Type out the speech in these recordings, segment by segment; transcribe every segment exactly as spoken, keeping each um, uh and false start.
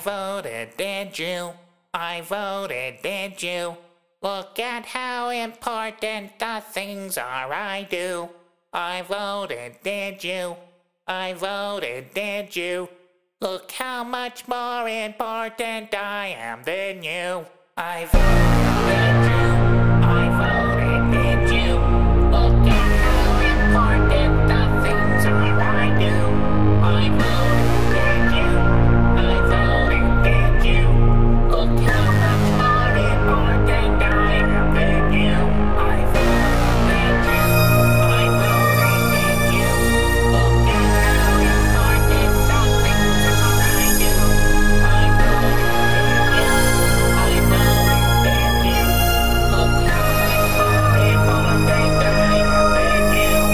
voted, did you? I voted, did you? Look at how important the things are I do. I voted, did you? I voted, did you? Look how much more important I am than you. I voted, did you? I voted, did you? Look at how important the things are I do. I voted, did you? I voted, did you? Look how much more important I am than you. I voted, did you? I voted, did you? Look at how important the things are I do. I voted, did you? I voted, did you? Look how much more important I am than you. I voted, did you?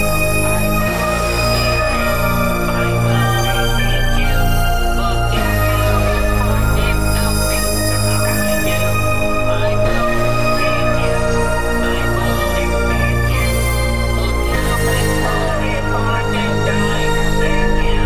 I voted, did you? Look at how important the things are I do. I voted, did you? I voted, did you? Look how much more important I am than you.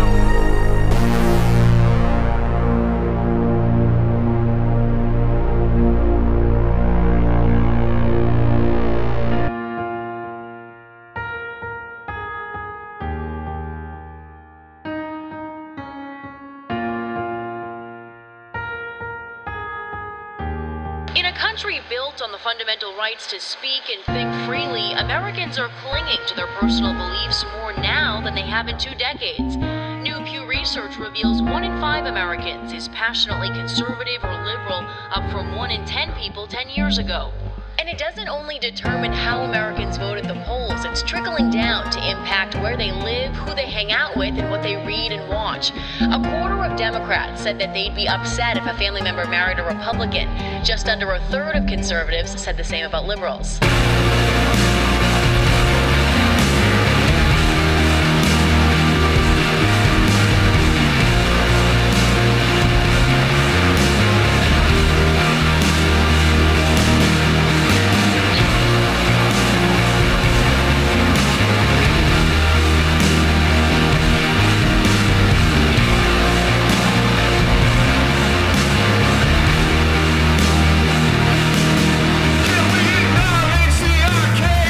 In a country built on the fundamental rights to speak and think freely, Americans are clinging to their personal beliefs more now than they have in two decades. New Pew Research reveals one in five Americans is passionately conservative or liberal, up from one in ten people ten years ago. And it doesn't only determine how Americans vote at the polls, it's trickling down to impact where they live, who they hang out with, and what they read and watch. A quarter of Democrats said that they'd be upset if a family member married a Republican. Just under a third of conservatives said the same about liberals. Can we acknowledge the arcade?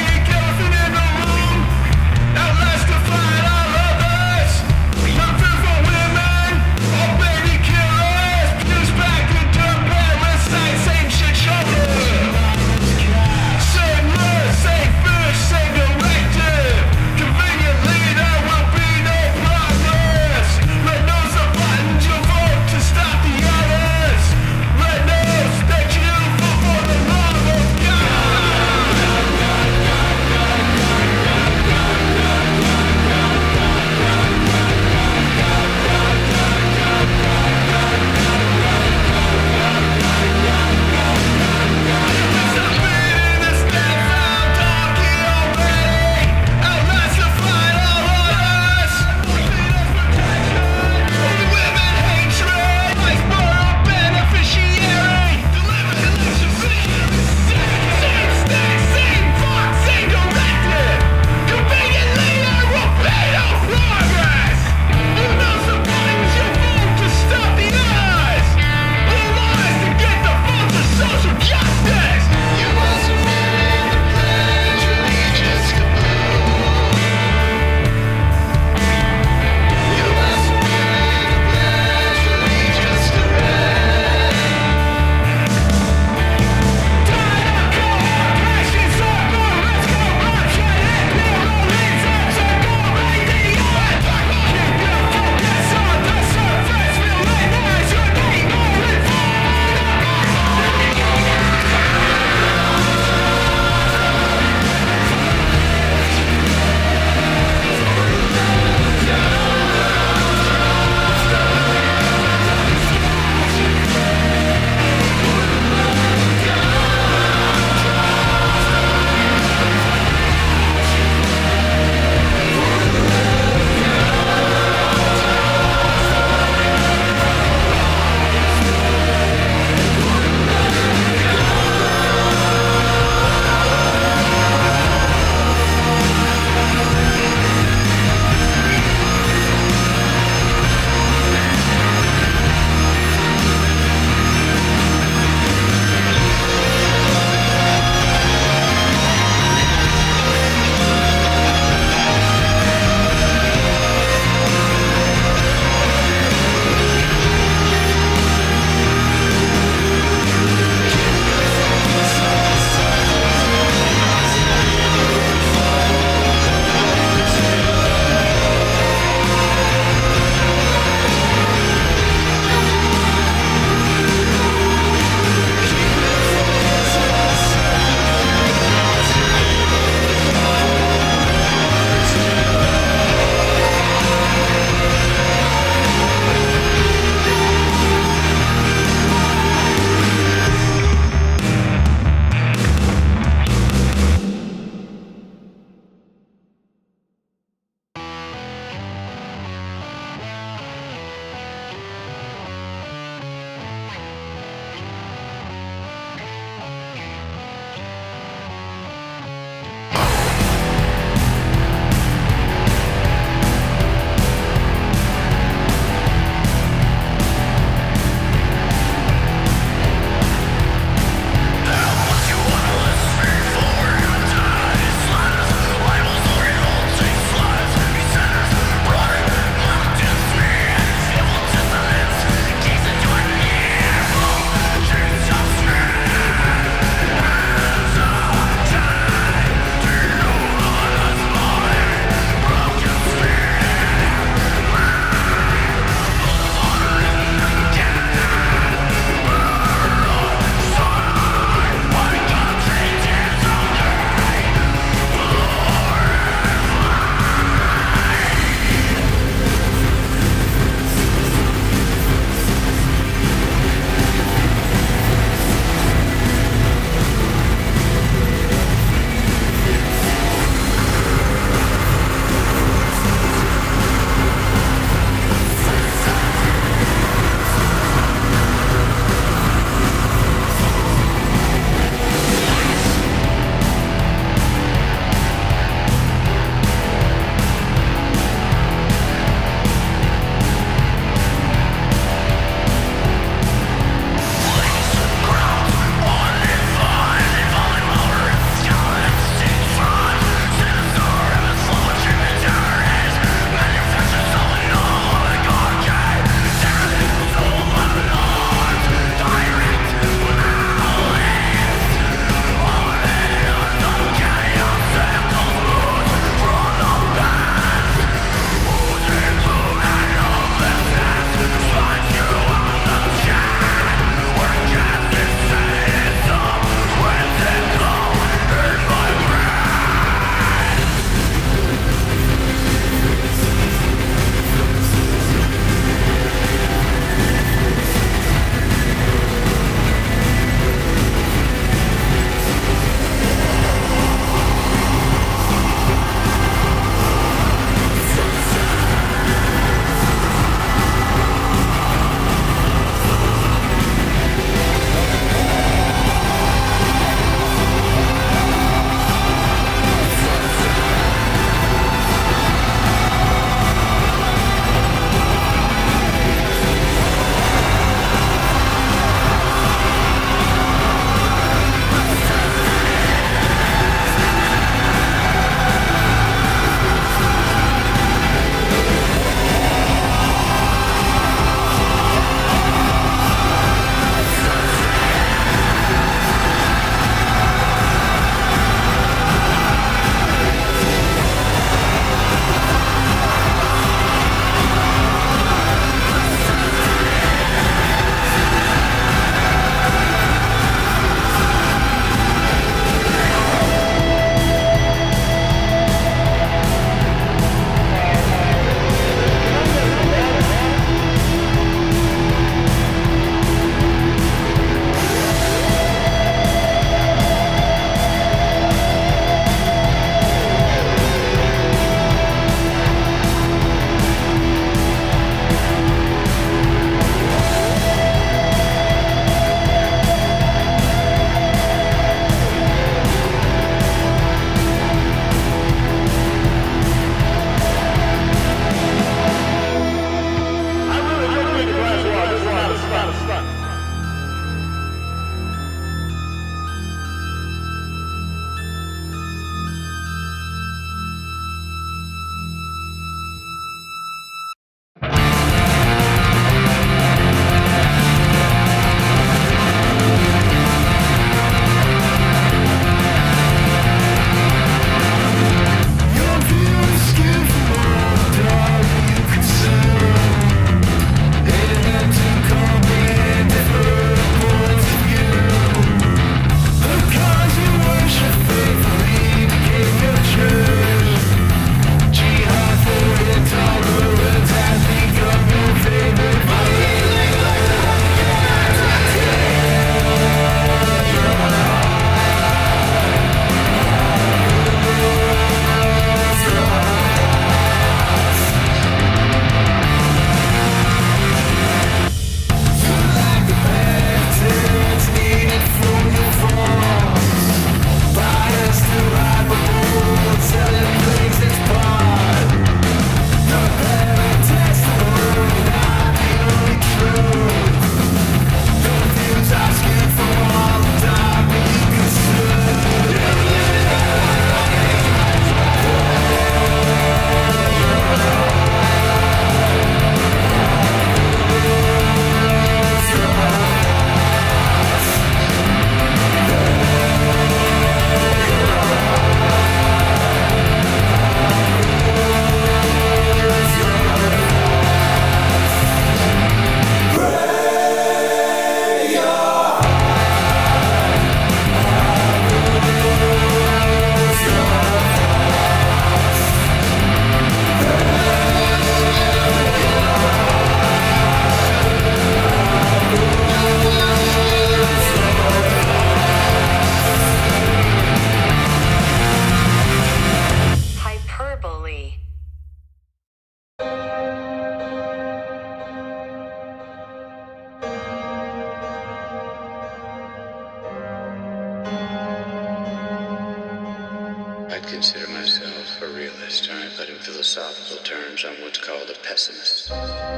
I'd consider myself a realist, or I put in philosophical terms, I'm what's called a pessimist.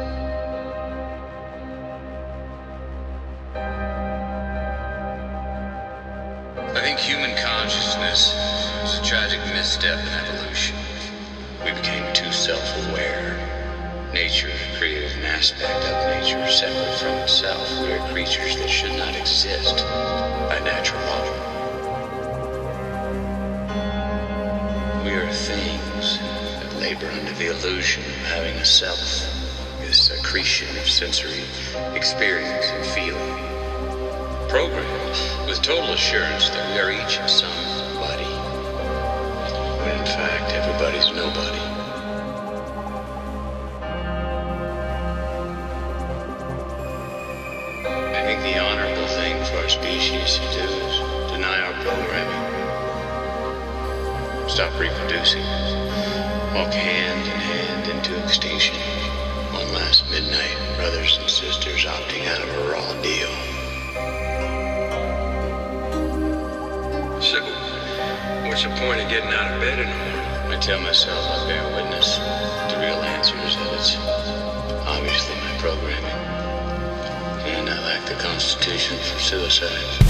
I think human consciousness is a tragic misstep in evolution. We became too self-aware. Nature created an aspect of nature separate from itself. We are creatures that should not exist by natural law. We are things that labor under the illusion of having a self, this accretion of sensory experience and feeling. Programmed with total assurance that we are each somebody, when in fact everybody's nobody. I think the honorable thing for our species to do is deny our programming. Stop reproducing. Walk hand in hand into extinction. One last midnight, brothers and sisters opting out of a raw deal. So, what's the point of getting out of bed in the morning? I tell myself I bear witness to real answers, that it's obviously my programming. And I lack the constitution for suicide.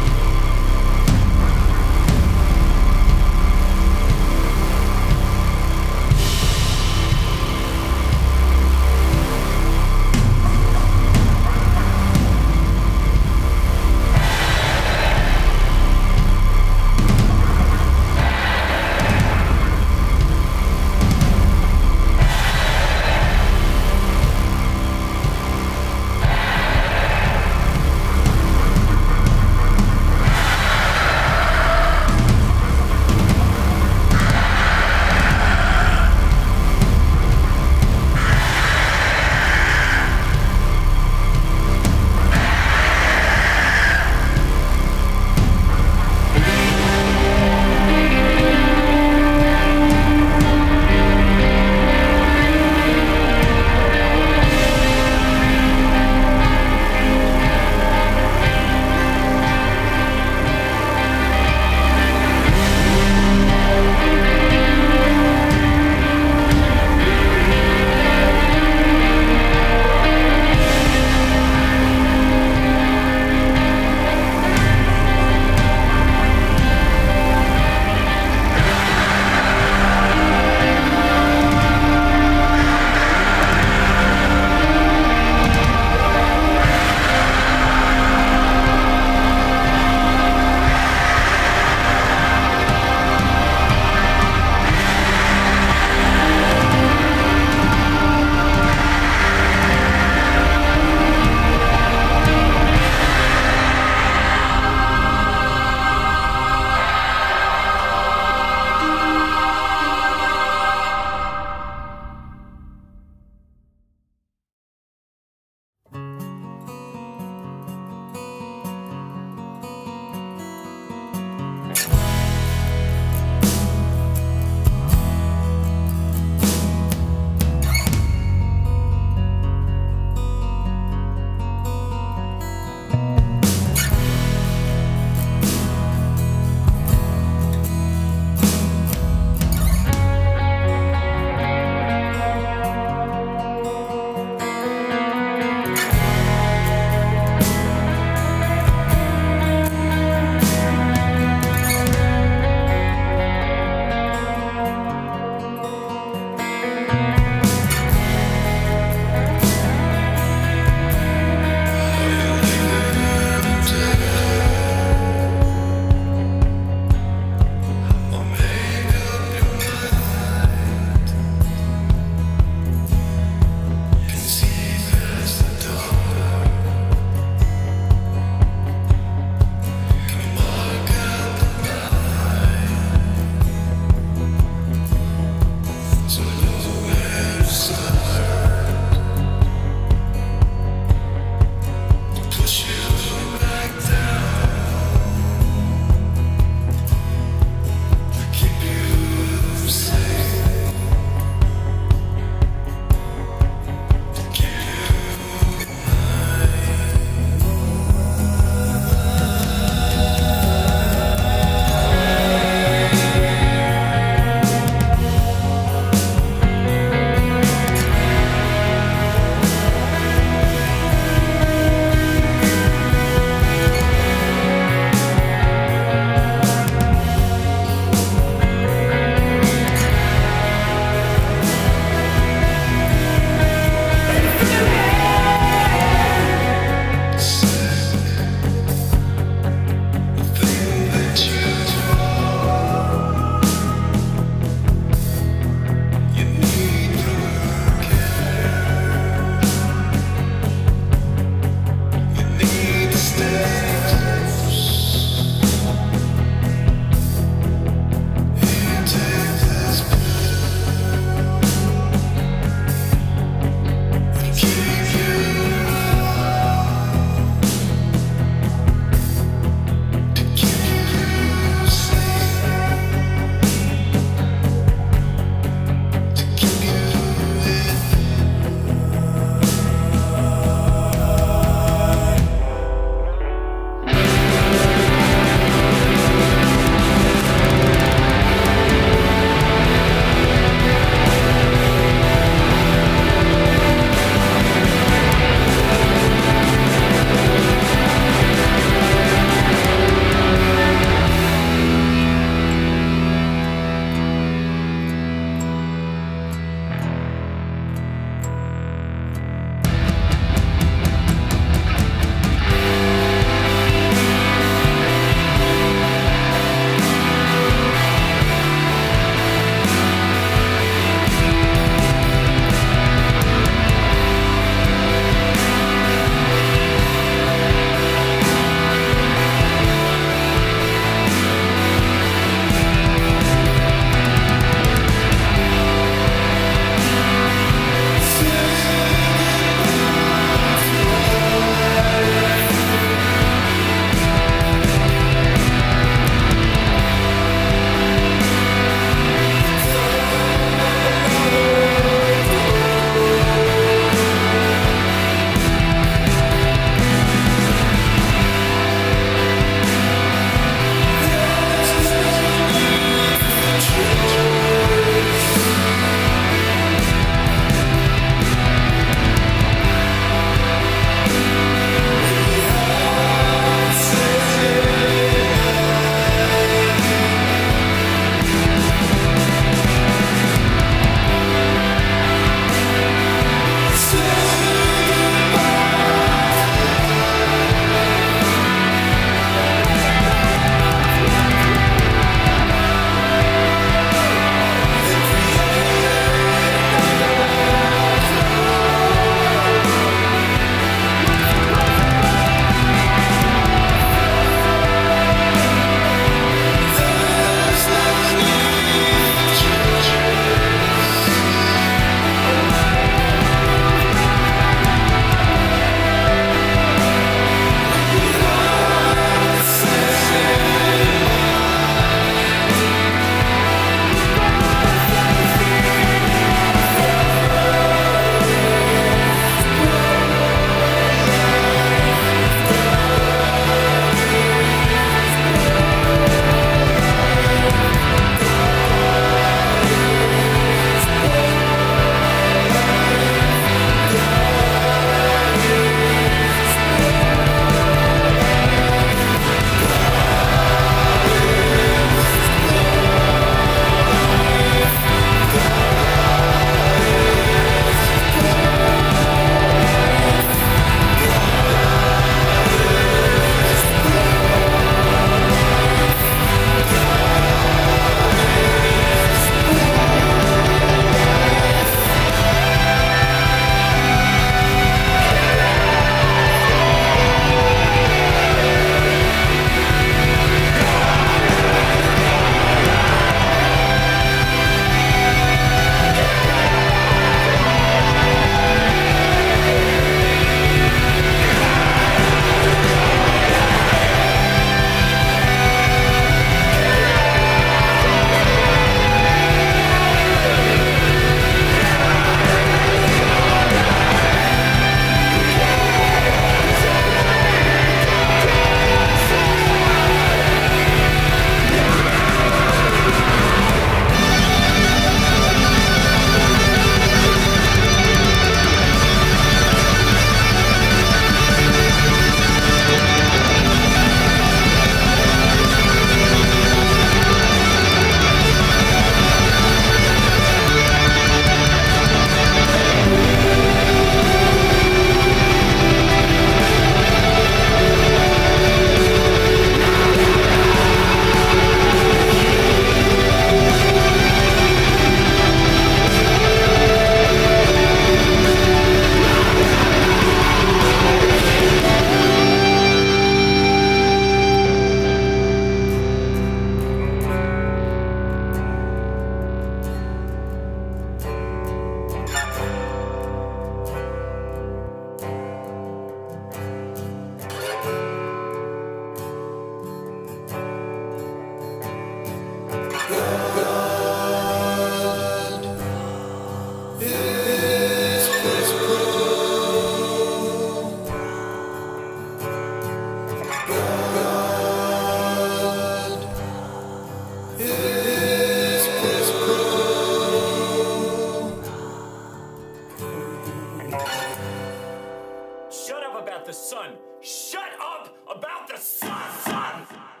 sun. Shut up about the sun! sun.